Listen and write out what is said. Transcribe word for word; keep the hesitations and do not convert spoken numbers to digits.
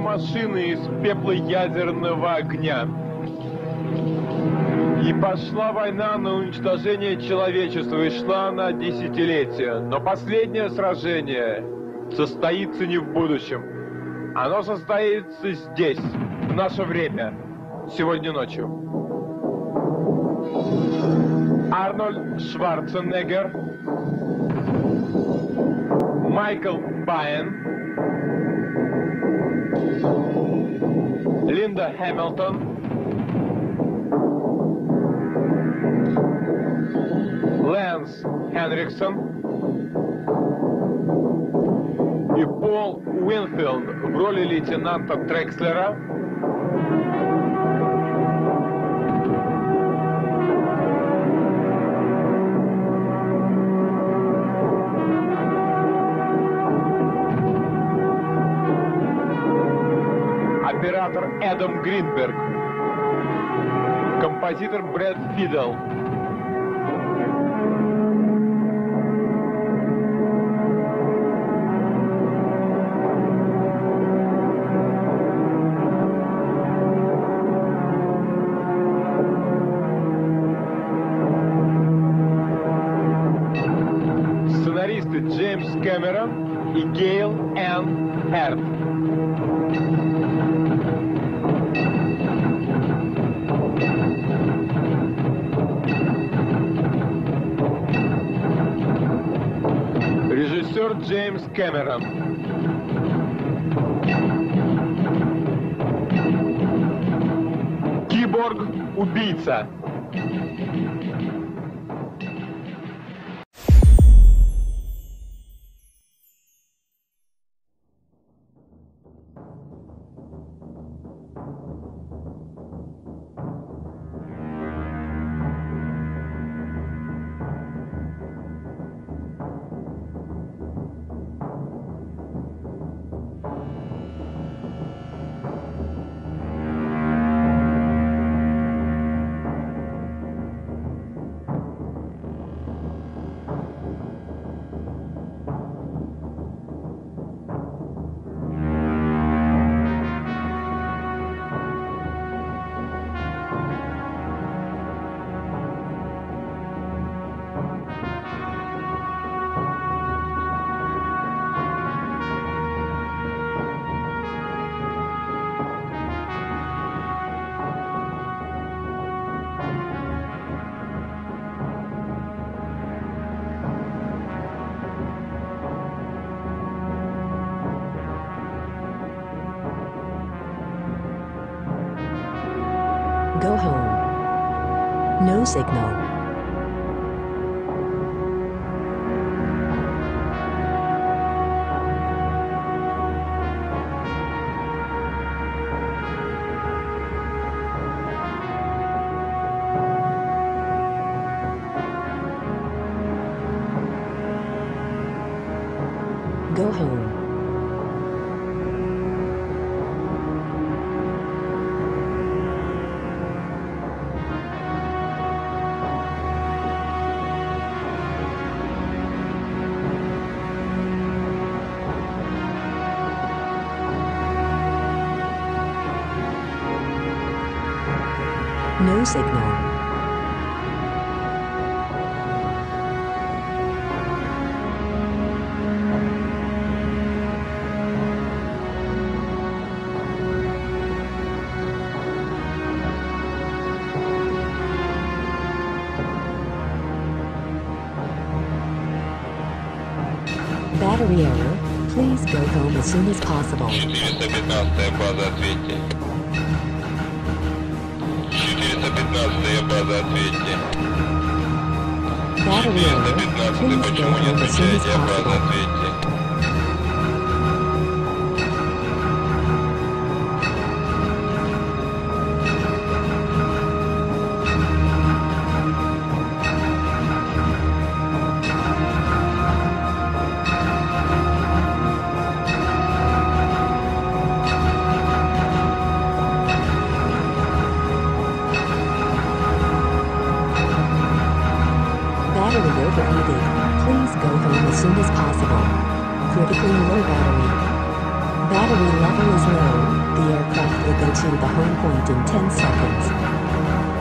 машины из пепла ядерного огня. И пошла война на уничтожение человечества, и шла она десятилетия. Но последнее сражение состоится не в будущем. Оно состоится здесь, в наше время, сегодня ночью. Арнольд Шварценеггер, Майкл Байен, Линда Хэмилтон, Лэнс Хенриксон и Пол Уинфилд в роли лейтенанта Трекслера. Оператор Эдам Гринберг, композитор Брэд Фидл. Сценаристы Джеймс Кэмерон и Гейл Энн Херт. Режиссер Джеймс Кэмерон. Киборг-убийца. Go home. No signal. Go home. No signal. Battery error. Please go home as soon as possible. четыреста пятнадцатая база, ответьте. четыреста пятнадцатая база, ответьте. Battery error. четыреста пятнадцатая, Please go почему не home as soon as отвечаете, база, possible. ответьте. Battery overheated. Please go home as soon as possible. Critically low battery. battery level is low. The aircraft will go to the home point in ten seconds.